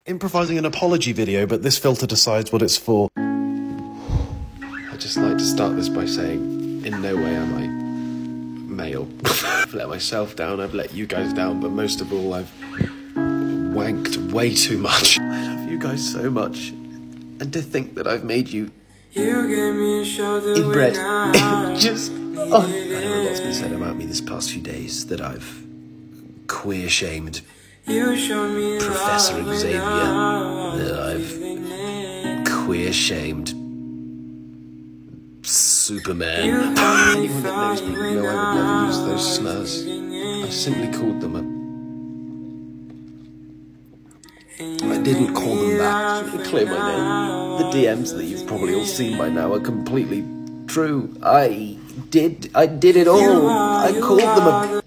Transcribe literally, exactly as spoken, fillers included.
Improvising an apology video, but this filter decides what it's for. I'd just like to start this by saying, in no way am I male. I've let myself down, I've let you guys down, but most of all, I've wanked way too much. I love you guys so much, and to think that I've made you inbred. Just, oh. I know a lot's been said about me this past few days, that I've queer-shamed Professor Xavier, that I've queer-shamed Superman. Anyone that knows me would know I would never use those slurs. I simply called them a... I didn't call them that, to clear my name. The D Ms that you've probably all seen by now are completely true. I did, I did it all. I called them a